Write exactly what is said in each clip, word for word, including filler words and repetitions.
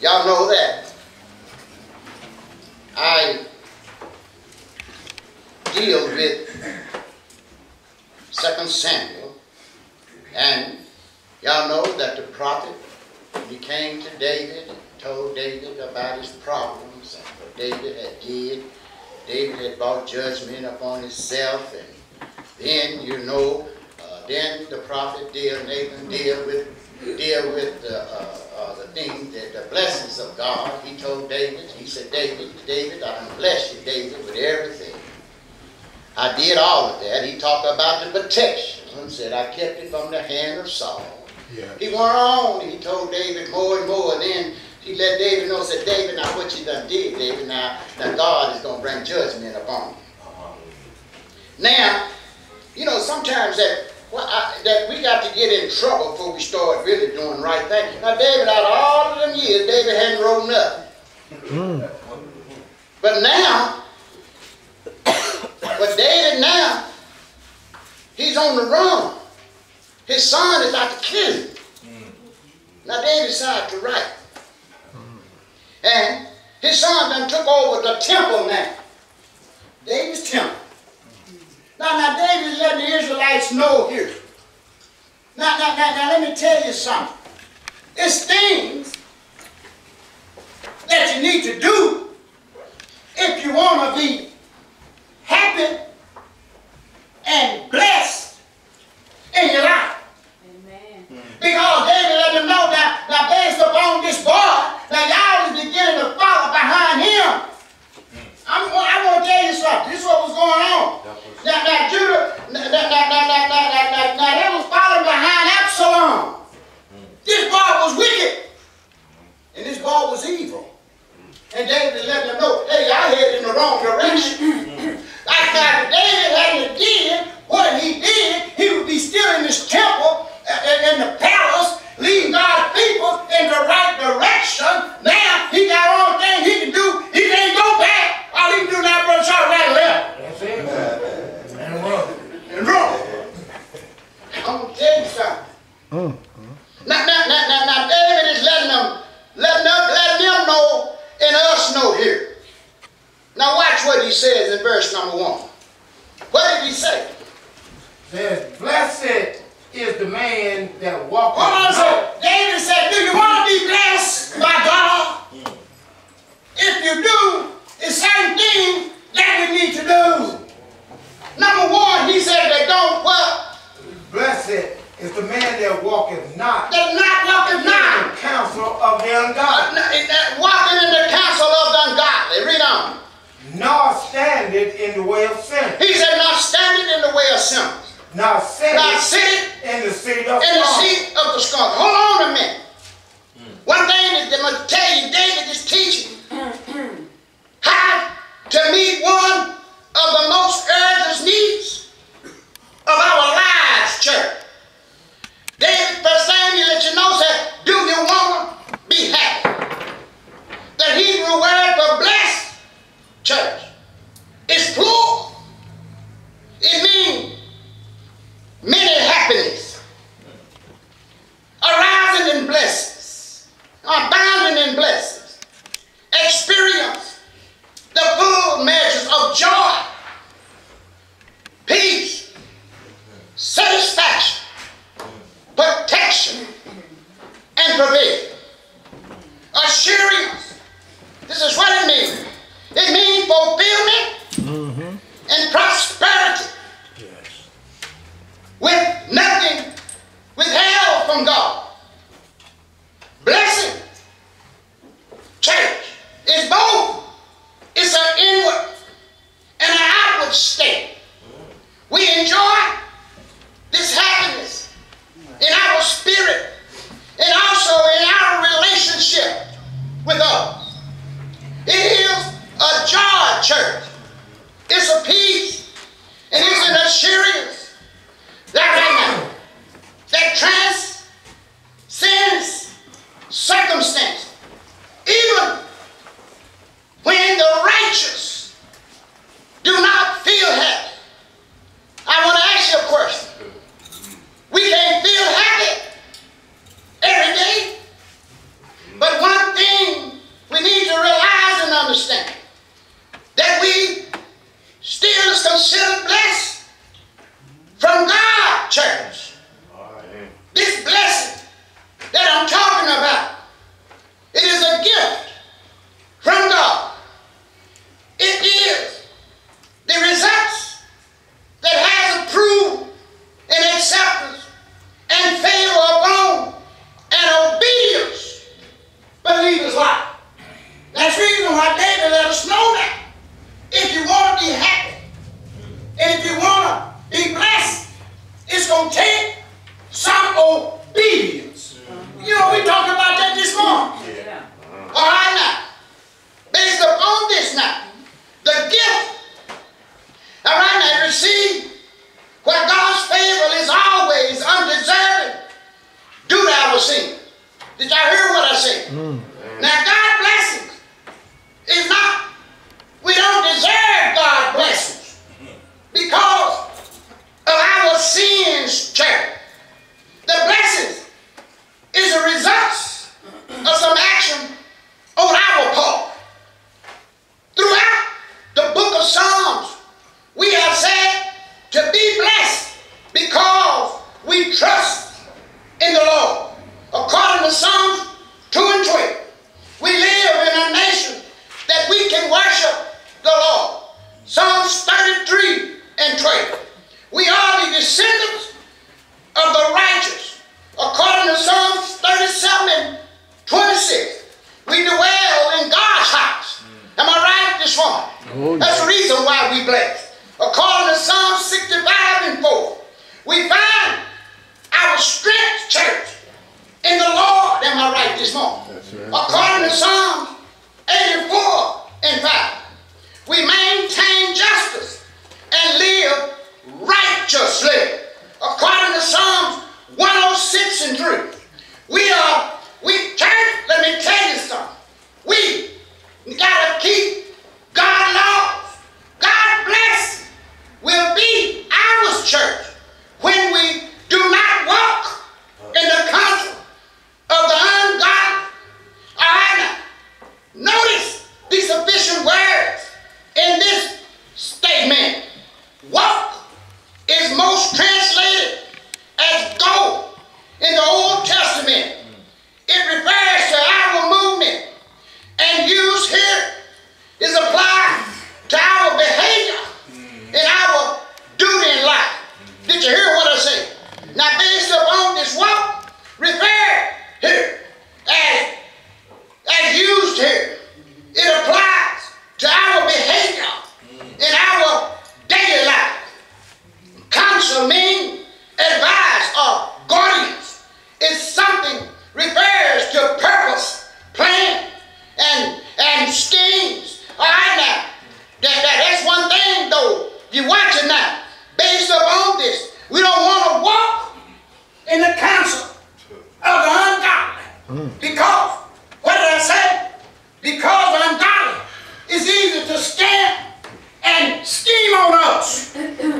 Y'all know that I deal with Second Samuel, and y'all know that the prophet, he came to David and told David about his problems and what David had did. David had brought judgment upon himself, and then, you know, uh, then the prophet deal, Nathan deal with deal with the, uh, uh, the things, that the blessings of God. He told David, he said, David, David, I can bless you, David, with everything. I did all of that. He talked about the protection and said, I kept it from the hand of Saul. Yeah. He went on, he told David more and more, and then he let David know, said, David, now what you done did, David, now, now God is going to bring judgment upon you. Uh-huh. Now, you know, sometimes that, well, I, that we got to get in trouble before we start really doing the right thing. Now, David, out of all of them years, David hadn't wrote nothing. Mm. But now, but David now, he's on the run. His son is out to kill him. Mm. Now, David decided to write. Mm. And his son then took over the temple now. David's temple. Now, now, David is letting the Israelites know here. Now, now, now, now, let me tell you something. It's things that you need to do if you want to be happy and blessed in your life. Amen. Because David let them know that, now based upon this boy, that y'all is beginning to follow behind him. I'm, I want to tell you something. This is what was going on. Now, now Judah, now, now, now, now, now, now, now, now, they was following behind Absalom. This boy was wicked. And this boy was evil. And David let them know, hey, y'all headed in the wrong direction. Like now, if David hadn't did what he did, he would be still in this temple, in the palace, leading God's people in the right direction. Now, he got all the things he can do. He can't go back. All he can do now, brother, try to right left. That's it. And run. And run. I'm going to tell you something. Mm. Now, now, now, now, now, David is letting them, letting them, letting them know and us know here. Now watch what he says in verse number one. What did he say? Says, blessed is the man that walketh. Hold on, so David said, do you want to be blessed by God? Mm. If you do, it's certain things that we need to do. Number one, he said they don't what? Blessed is the man that walketh not. That not walketh not. In the counsel of the ungodly. Uh, walking in the counsel of the ungodly. Read on. Nor standeth in the way of sinners. He said, not standing in the way of sinners. Nor sitteth not sitting in the seat of in the seat of the scornful. Hold on a minute. Mm. One thing is, I'm going to tell you, David is teaching how to meet one of the most urgent needs of our lives, church. David, first thing he let you know, said, do you want to be happy? The Hebrew word for blessed, church, is plural. It means many happiness, arising in blessings, abounding in blessings, experience the full measures of joy, peace, satisfaction, protection, and provision. Assurance. This is what it means. It means fulfillment mm-hmm. and prosperity. Yes. With nothing withheld from God. Blessing, church, is both. It's an inward and an outward state. We enjoy this happiness in our spirit and also in our relationship with others. It is a joy, church. be blessed. According to Psalm sixty-five and four, we find our strength, church, in the Lord. Am I right this morning? That's right. According to Psalm eighty-four and five, we maintain justice and live righteously. According to Psalms one oh six and three, we are, we, church, let me tell you something. We got to keep God's laws. God bless will be ours, church, when we do not walk in the counsel of the ungodly. All right, now, notice these sufficient words in this statement. Walk is most translated as go in the Old Testament. It refers to our movement, and used here is applied to our behavior and our duty in life. Did you hear what I said? Now, based upon this walk, referred here as, as used here, it applies to our behavior in our daily life. Counsel means advice or guardians. It's something refers to purpose, plan, and and schemes. All right, now, that, that, that's one thing though. You watch it now. Based upon this, we don't want to walk in the counsel of the ungodly. Mm. Because, what did I say? Because ungodly is easy to scam and scheme on us.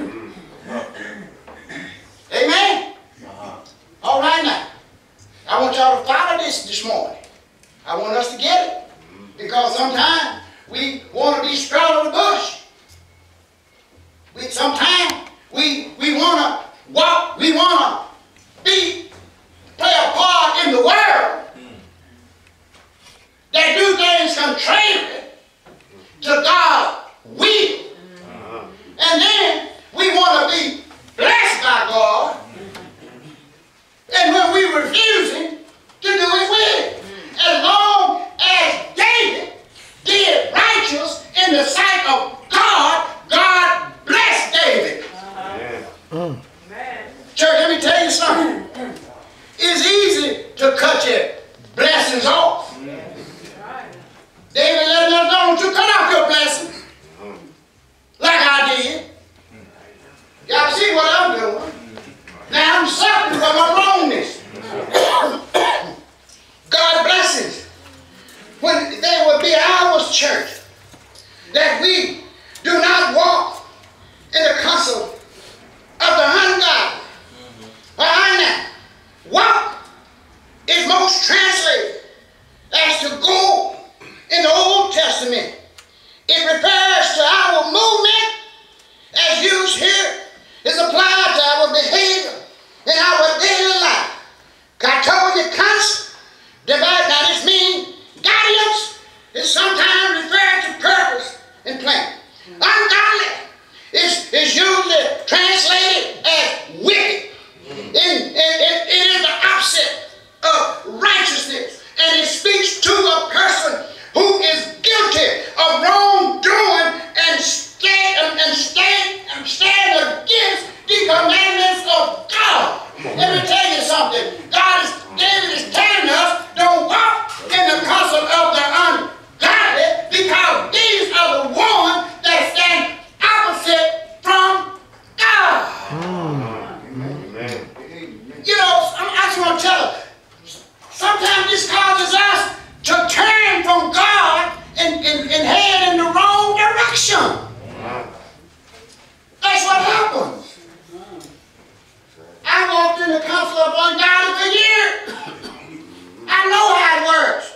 Amen? Uh-huh. All right now. I want y'all to follow this this morning. I want us to get it. Because sometimes we want to be straddle the bush. We, sometimes we, we want to walk, we want to be, play a part in the world that do things contrary to God's will. Uh-huh. And then we want to be blessed by God. And when we refusing to do His will, as long as David did righteous in the sight of God, God blessed David. Uh-huh. Church, let me tell you something. It's easy to cut your blessings off. David let us know, don't you cut off your blessings like I did. Y'all see what I'm doing? Now I'm suffering from my wrongness. God blesses. When there will be ours, church, that we do not walk in the counsel of the ungodly. All right now, walk is most translated as to go in the Old Testament. It refers to our movement as used here. Is applied to our behavior in our daily life. I told you counsel, divide. Now this means guidance is sometimes referred to purpose and plan. Ungodly is, is usually translated as wicked. In, in, it, it is the opposite of righteousness, and it speaks to a person who is guilty of wrongdoing and stand and stand and stand against the commandments of God. Let me tell you something. God is, David is telling us, don't walk in the counsel of the ungodly, because these are the ones that stand opposite from God. Mm. You know, I just want to tell you, sometimes this causes us to turn from God and, and, and head in the wrong direction. That's what happens. I walked in the counsel of ungodly for years. I know how it works.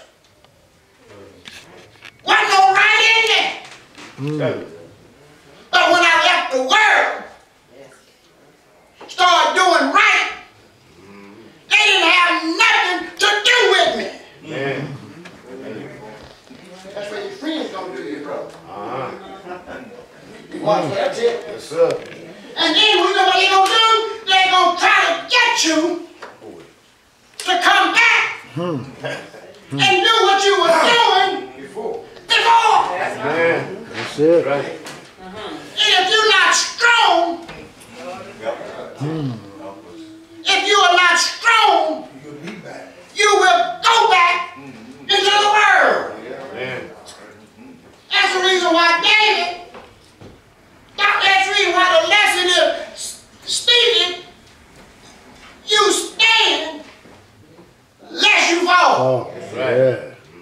Wasn't no right in there. Mm. But when I left the world, started doing right, they didn't have nothing to do with me. Yeah. That's what your friends gonna do to you, brother. Uh-huh. Watch what I tell you. Yes, sir. And then we know what they're going to do? They're going to try to get you to come back hmm. and do what you were doing before. before. That's it. Right. Uh-huh.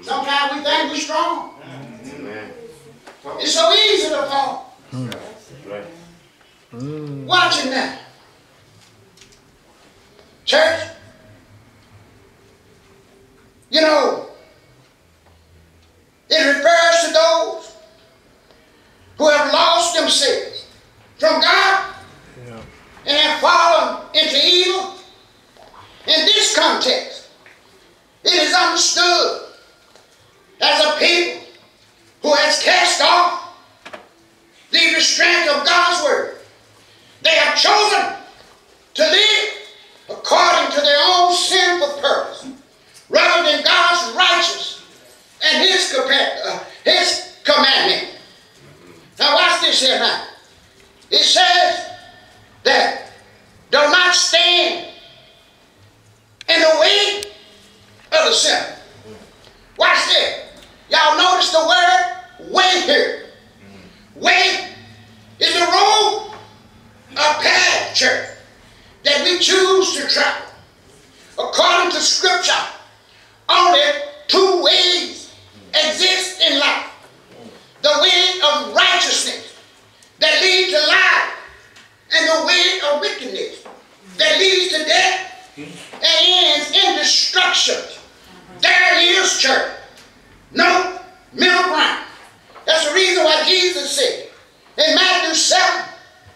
Sometimes we think we're strong. Amen. It's so easy to fall. Right. Watch it now. Church, you know, it refers to those who have lost themselves from God yeah. and have fallen into evil. In this context, it is understood as a people who has cast off the restraint of God's word. They have chosen to live according to their own sinful purpose rather than God's righteous and his, uh, his commandment. Now watch this here now. It says that do not stand in the way of the sinner. Watch this. Y'all notice the word way here. Way is the road, a path, church, that we choose to travel. According to Scripture, only two ways exist in life. The way of righteousness that leads to life, and the way of wickedness that leads to death and ends in destruction. There is, church, no middle ground. That's the reason why Jesus said in Matthew seven,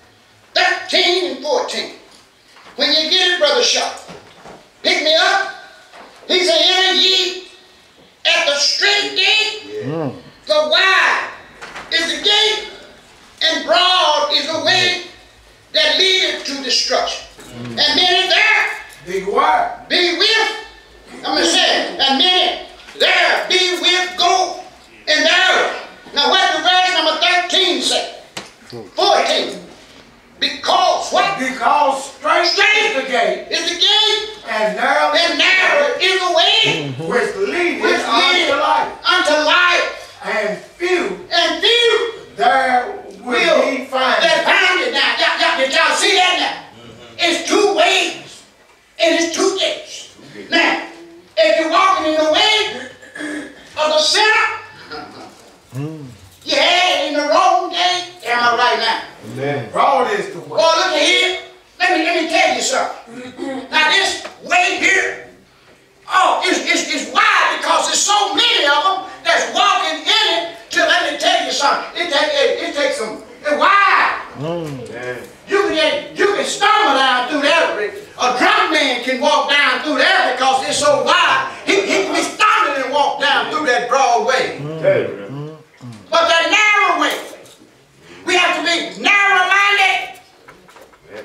thirteen and fourteen, when you get it, Brother Shaw, pick me up. He said, enter ye at the straight gate, yeah. For wide is the gate, and broad is the way that leadeth to destruction. Mm. And many there be wide. Be with, I'm going to say, and many there be with go and narrow. Now what does verse number thirteen say? fourteen. Because what? Because straight, straight is the gate. Is the gate. And narrow, and narrow is the way. Mm-hmm. Which leadeth unto life. Unto life. And few. And few. There will, will be find. That find it now. Y'all, y'all, did y'all see that now? Mm-hmm. It's two ways. And it's two gates. Okay. Now, if you're walking in the way of the sinner, mm. you had in the wrong gate. Am I right now? Amen. Broad is the way. Oh, look at here. Let me, let me tell you something. Now this way here, oh, it's, it's, it's wide because there's so many of them that's walking in it. Till let me tell you something. It, take, it, it takes them, it's wide. Mm. Yeah. You can get, you can stumble down through there. A drunk man can walk down through there because it's so wide. He, he can be stumbling and walk down through that broad way. Mm. Mm. But that narrow way, we have to be narrow-minded. Yeah.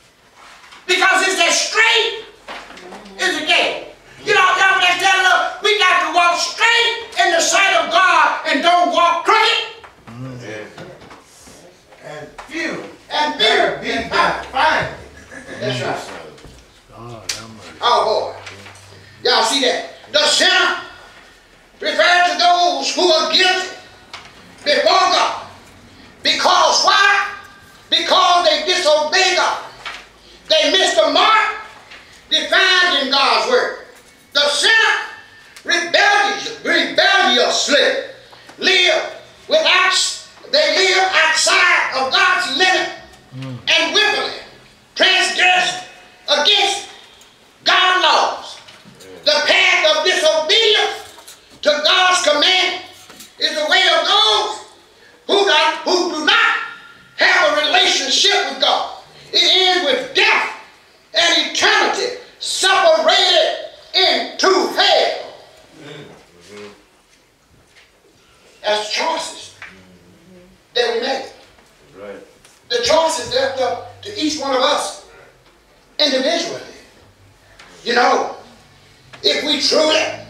Because it's that straight is the gate. You know, y'all just tell us we got to walk straight in the sight of God and don't walk crooked. Mm. Yeah. And few. And few. Be and find. That's right. Oh boy. Y'all see that? The sinner referred to those who are guilty before God. Because why? Because they disobey God. They missed the mark defined in God's word. The sinner rebellious, rebelliously live without, they live outside of God's limit mm. and willfully transgress against God's laws. The path of disobedience to God's command is the way of those who, not, who do not have a relationship with God. It ends with death and eternity separated into hell. Mm-hmm. That's choices mm-hmm. that we make. Right. The choices left up to each one of us individually. You know, if we truly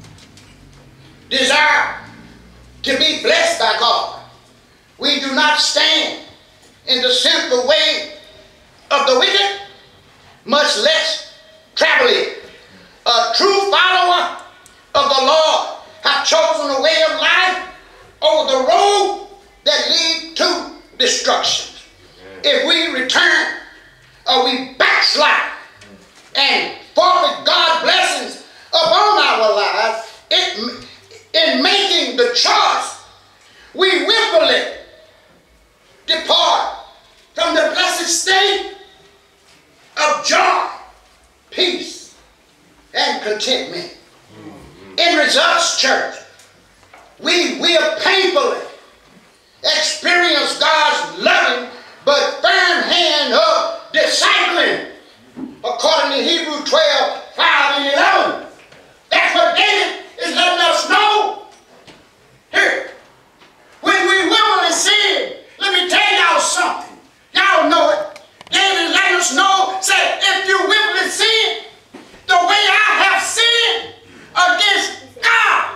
desire to be blessed by God, we do not stand in the sinful way of the wicked, much less travel it. A true follower of the Lord hath chosen a way of life over the road that lead to destruction. If we return or we backslide and forfeit God's blessings upon our lives, it, in making the choice, we willfully depart from the blessed state of joy, peace, and contentment. In results, church, we will painfully experience God's loving but firm hand of discipline, according to Hebrews twelve, five and eleven. That's what David is letting us know here. When we willfully sin, let me tell y'all something. Y'all know it. David is letting us know, say, if you willfully sin, the way I have sinned against God,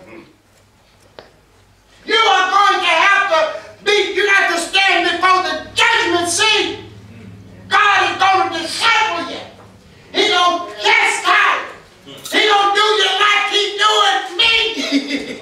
you are going to have to be, you have to stand before the judgment seat. God is going to disciple you. He's going to chastise you. He's going to do you like he's doing me.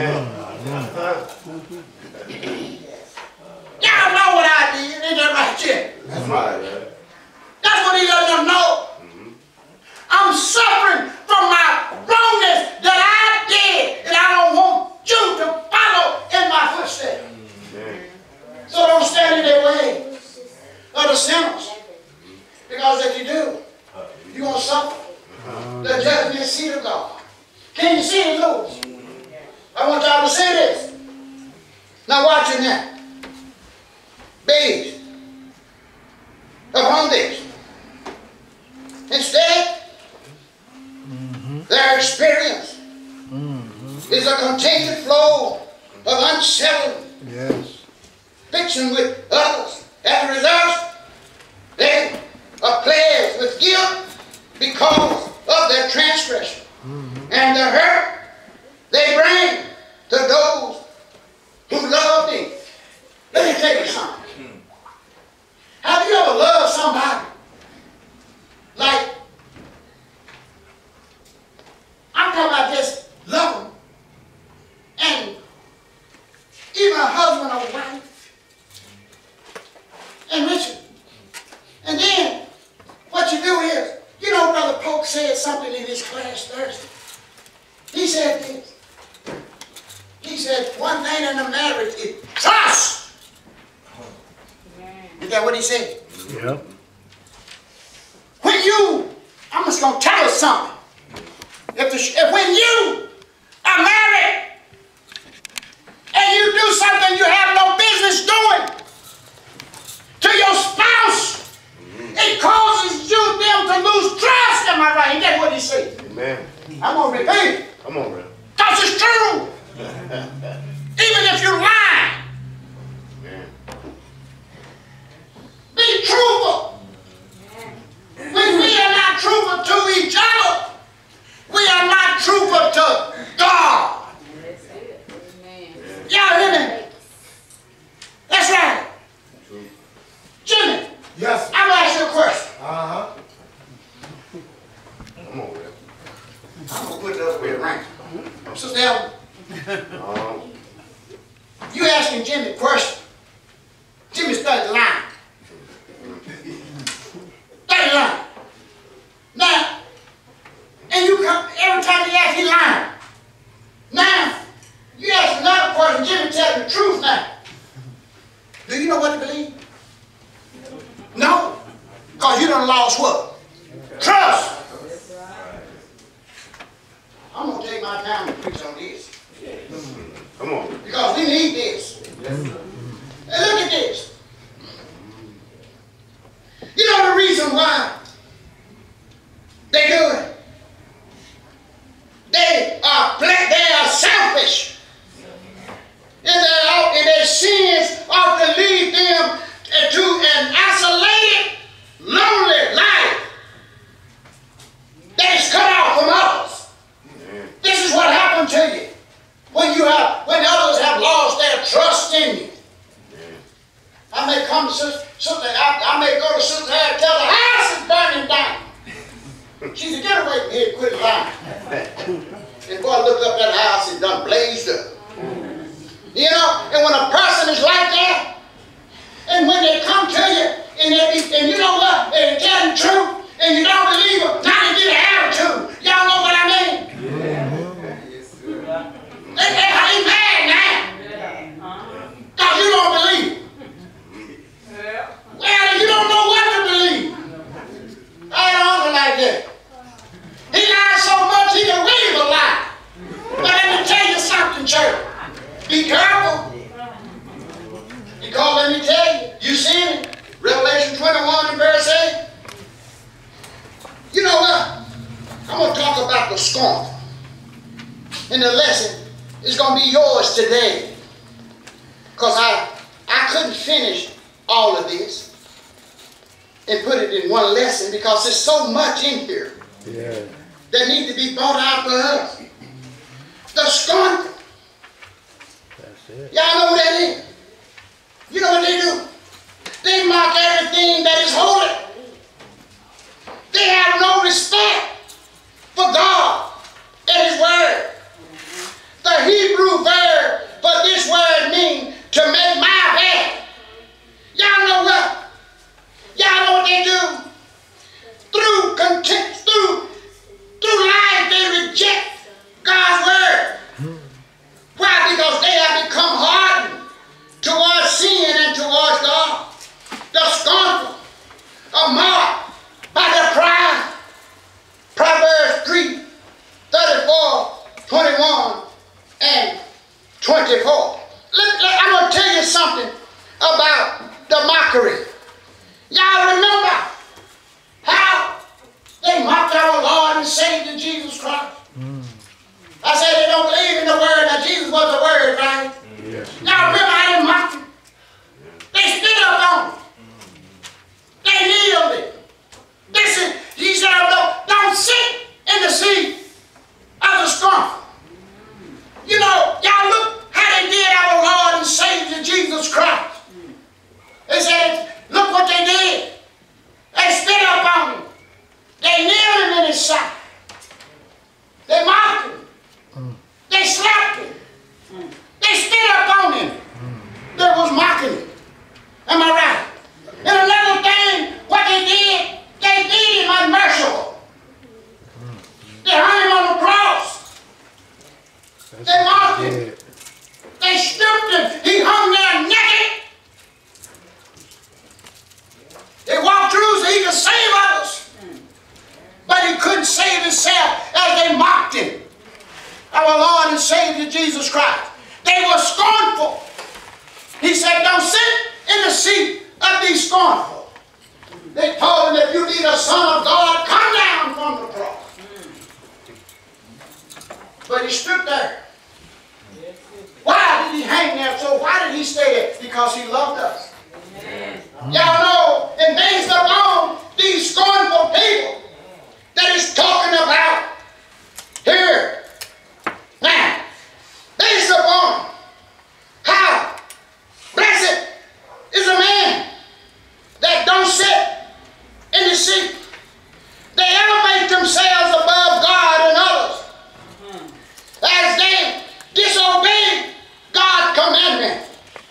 Y'all know what I did. Ain't that right, Jim? That's right. That's what he let them know. I'm suffering from my wrongness that I did, and I don't want you to follow in my footsteps. So don't stand in their way of the sinners. Because if you do, you're going to suffer the judgment seat of God. Can you see it, Lewis? I want y'all to see this. Now watch it now. Based upon this. Instead, their experience mm-hmm. is a continued flow of unsettling yes. fiction with others. As a result, they are plagued with guilt because of their transgression mm-hmm. and the hurt they bring to those who love them. Let me tell you something. Mm-hmm. Have you ever loved somebody like, I'm talking about just love them, and even a husband or wife, and Richard. And then what you do is, you know, Brother Polk said something in his class Thursday. He said this. He said, one thing in a marriage is trust. Is that what he said? Yep. When you, I'm just going to tell us something. If, the, if when you are married and you do something you have no business doing to your spouse, it causes you them to lose trust. Am I right? That's what he said. Amen. I'm going to repeat it. Come on, man. Because it's true. Even if you're lying. Amen. Be truthful. When we are not truthful to each other, we are not truthful to God. Y'all hear me? That's right. Jimmy. Yes. I'm going to ask you a question. Uh-huh. Come on, man. I'm going to put it up with a rank. Sister Ellen, Uh-huh. you asking Jimmy a question. Jimmy started lying. Started lying. Now, and you come, every time you ask, he lying. Now, you ask another person, Jimmy tell you the truth now. Do you know what to believe? No. Because you done lost what? Trust. I'm going to take my time to preach on this. Come on. Because we need this. And look at this. You know the reason why they do it? They are they are selfish. And their, and their sins often lead them to an isolated, lonely life that is cut off from others. Amen. This is what happened to you when you have when others have lost their trust in you. Amen. I may come to sister, sister I, I may go to Sister Harry and tell her the house is burning down. She said, get away from here and quit lying. And boy, look up that house, it's done blazed up. You know, and when a person is like that, and when they come to you, and, they, and you know what, they tell the truth, and you don't believe them, now they get an attitude. Y'all know what I mean? Yeah. They And the lesson is going to be yours today. Because I, I couldn't finish all of this and put it in one lesson because there's so much in here yeah. that needs to be brought out for us. The scornful. That's it. Y'all know what that is? You know what they do? They mock everything that is holy. They have no respect for God and His Word. The Hebrew verb for this word means to make my bed. Y'all know what? Y'all know what they do? Through contempt, through, through life, they reject God's Word. Why? Because they have become hardened towards sin and towards God. The scornful are marked by the pride. Proverbs three, thirty-four, twenty-one, and twenty-four. Let, let, I'm going to tell you something about the mockery. Y'all remember how they mocked our Lord and Savior Jesus Christ? Mm. I said they don't believe in the Word. Now Jesus was the Word, right? Yes. Y'all remember how they mocked Him? They spit up on Him. They kneeled Him. Listen, He said, don't, don't sit in the seat of the scornful. You know, y'all look how they did our Lord and Savior Jesus Christ. They said, look what they did. They spit up on Him. They nailed Him in His side. They mocked Him. Mm. They slapped Him. Mm. They spit up on Him. Mm. They was mocking Him. Am I right? And another thing, what they did, they did Him unmerciful. Mm. They hung Him on the cross. That's they mocked Him. Dead. They stripped Him. He hung there naked. They walked through so He could save others. But He couldn't save Himself as they mocked Him. Our Lord and Savior Jesus Christ. They were scornful. He said, don't sit in the seat of these scornful. They told Him, if you be the Son of God, come down from the cross. But He stood there. Why did He hang there? So why did He stay there? Because He loved us. Y'all know, and based upon these scornful people that He's talking about here. Now, based upon how blessed is a man that don't sit in the seat. They elevate themselves above God and others as they disobey God's commandment.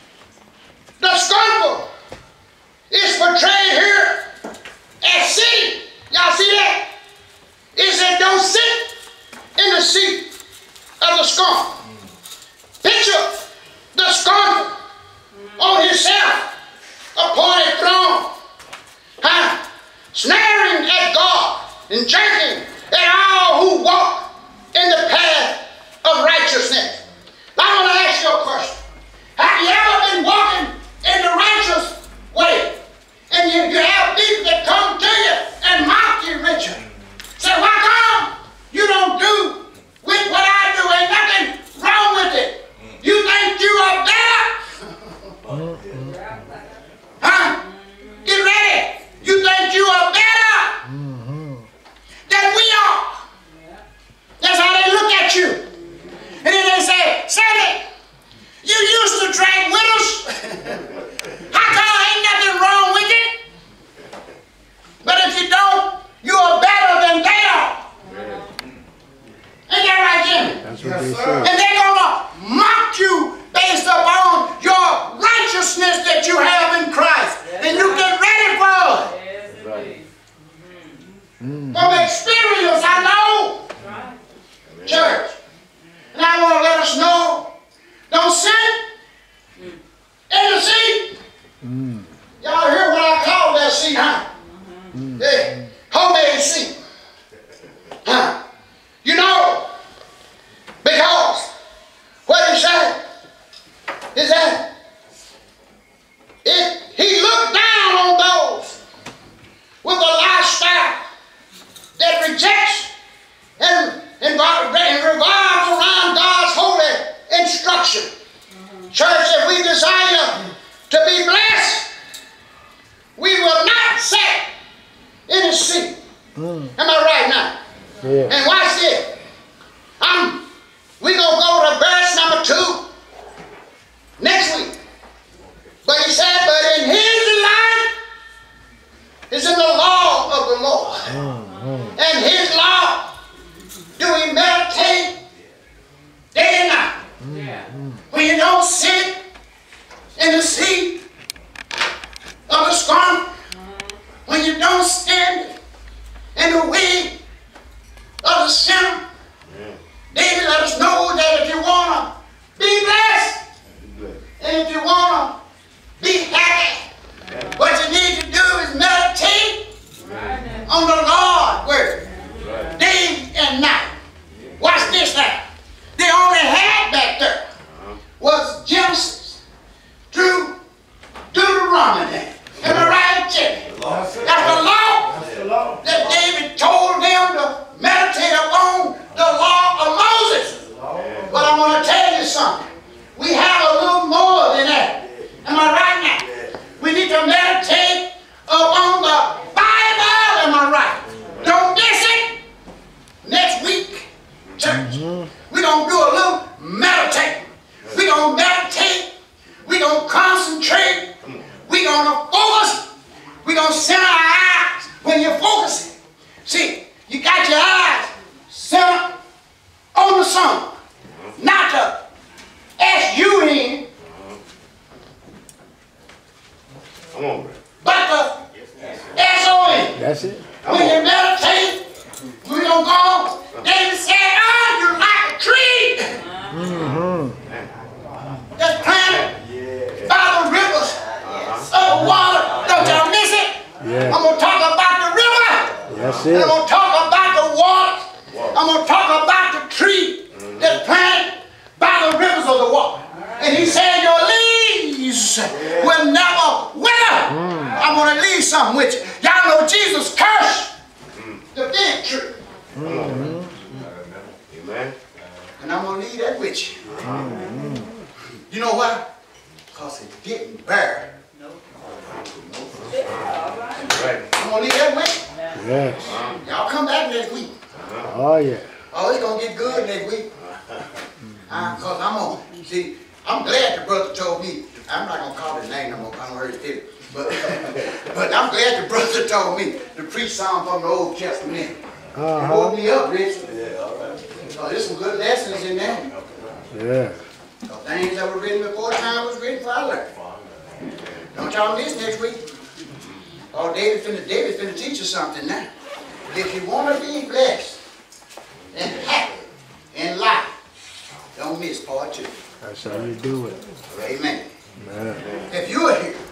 The scornful is portrayed here as sin. Y'all see that? It said, don't sit in the seat of the scornful. Picture the scornful on himself appointed throne, huh? Snaring at God and jerking at all who walk in the path of righteousness. I want to ask you a question. Have you ever been walking in the righteous way? And you, you have people that come to you and mock you, Richard. Say, why come you don't do with what I do? Ain't nothing wrong with it. You think you are better? Huh? Get ready. You think you are better than we are. That's how they look at you. And then they say, Sandy, you used to drink with us. How come ain't nothing wrong with it? But if you don't, you are better than they are. Ain't that right, Jimmy? That's what they say. And they're going to mock you based upon your righteousness that you have in Christ. Yes, and you get ready for it. Yes, right. Mm-hmm. From experience, I know. Right. Church. And I want to let us know, don't sit in the seat. Mm. Y'all hear what I call that seat, huh? Mm. Yeah. Homemade seat. Huh? You know, because what he said is that if he looked down on those with a lifestyle that rejects and, and, and revolves around God instruction. Mm-hmm. Church, if we desire to be blessed, we will not sit in a seat. Mm. Am I right now? Yeah. And watch this. I'm, we're going to go to verse number two next week. But he said, but in his life is in the law of the Lord. Mm-hmm. And his law do we meditate day and night. Mm-hmm. When you don't sit in the seat of the scorn, when you don't stand in the way of the sinner, David let us know that if you want to be blessed, and if you want to be happy, what you need to do is meditate on the Lord's word, day and night. Watch this now. They only had back there was Genesis through Deuteronomy. Am I right, Jimmy? That's the law. That's the law that David told them to meditate upon, the law of Moses. But I'm going to tell you something. We have a little more than that. Am I right now? We need to meditate upon the Bible. Am I right? Don't miss it. Next week, church, mm-hmm. we're going to do a little meditating. We're going to meditate. We're going to concentrate. We're going to focus. We're going to center our eyes when you're focusing. See, you got your eyes centered on the sun. Not the S U N. Come on, bro. But the S O N. That's it. When you meditate, we don't go. David said, oh, you're like a tree. Mm-hmm. That's planted by the rivers of water. Don't y'all miss it? Yeah. I'm going to talk about the river. That's it. I'm going to talk about the water. I'm going to talk about the tree that's planted by the rivers of the water. And he said, your leaves will never wither. Mm. I'm going to leave something with you. Y'all know Jesus cursed the fig tree. Mm-hmm. Amen. And I'm going to leave that with you. Mm-hmm. You know why? Because it didn't bear. I'm going to leave that with you. Yes. Y'all come back next week. Oh, yeah. Oh, it's going to get good next week. Because uh, I'm on. See, I'm glad the brother told me. I'm not going to call his name no more. I don't hurt his feelings. But, but I'm glad the brother told me to preach something from the Old Testament. Uh-huh. It woke me up, Rich. Yeah, all right. Oh, there's some good lessons in there. Yeah. So things that were written before time was written for I learned. Don't y'all miss next week. Oh, David finna, David finna teach you something now. If you want to be blessed and happy in life, don't miss part two. That's how you do it. Amen. Amen. If you are here,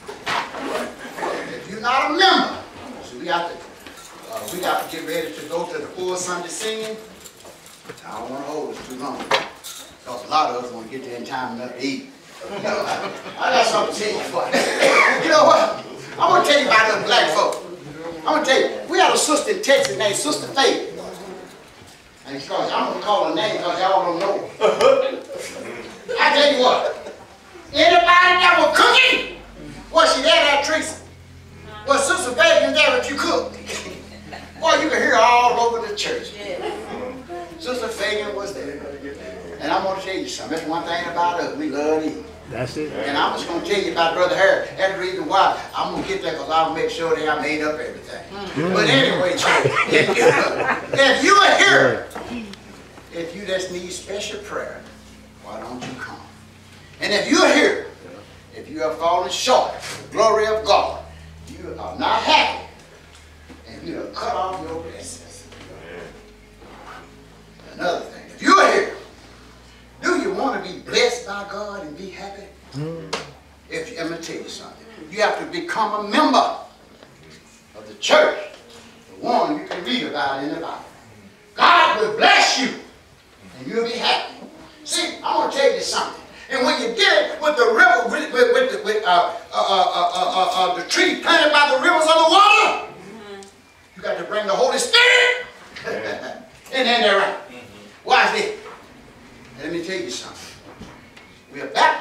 if you're not a member, so we got to, uh, we got to get ready to go to the full Sunday singing. I don't want to hold us too long, because a lot of us want to get there in time enough to eat. You know, I, I got something to tell you for it. You know what? I'm going to tell you about the black folk. I'm going to tell you, we had a sister in Texas named Sister Faith. And because I'm going to call her name because y'all don't know. I tell you what, anybody that was cooking, was she there at Teresa? Well, Sister Faith is there if you cook. Boy, you can hear her all over the church. Sister Fagan was there. And I'm going to tell you something. That's one thing about us. We love to eat. That's it. And I'm just going to tell you about Brother Harry. That's the reason why I'm going to get there, because I'll make sure that I made up everything. Mm-hmm. But anyway, church, if, you, if you are here, if you just need special prayer, why don't you come? And if you're here, if you have fallen short of the glory of God, you are not happy, and you have cut off your blessings. Another thing, if you're here, do you want to be blessed by God and be happy? Mm. If you, I'm going to tell you something. You have to become a member of the church, the one you can read about in the Bible. God will bless you, and you'll be happy. See, I'm going to tell you something. And when you get it with the river, with, with, with, the, with uh, uh, uh, uh, uh, uh, the tree planted by the rivers of the water, mm-hmm. you got to bring the Holy Spirit in there, right? Why is it? Let me tell you something.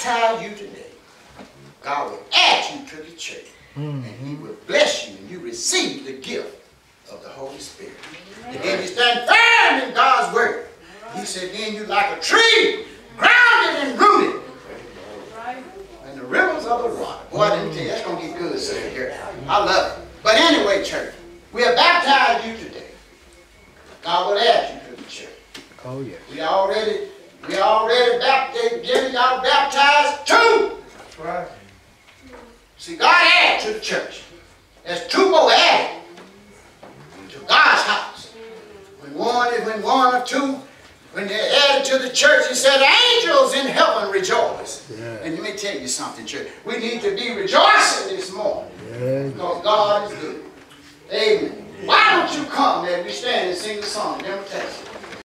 baptize you today, God will add you to the church. Mm-hmm. And he will bless you and you receive the gift of the Holy Spirit. And then you stand firm in God's word. He said, then you like a tree, grounded and rooted in the rivers of the water. Boy, I didn't tell you, that's going to get good, sir, here. I love it. But anyway, church, we have baptized you today. God will add you to the church. Oh, yeah. We already, we already baptized, getting y'all baptized too. That's right. See, God added to the church. There's two more added to God's house. When one, when one or two, when they added to the church, he said, angels in heaven rejoice. Yeah. And let me tell you something, church. We need to be rejoicing this morning. Yeah. Because God is good. Amen. Why don't you come and we stand and sing the song of invitation?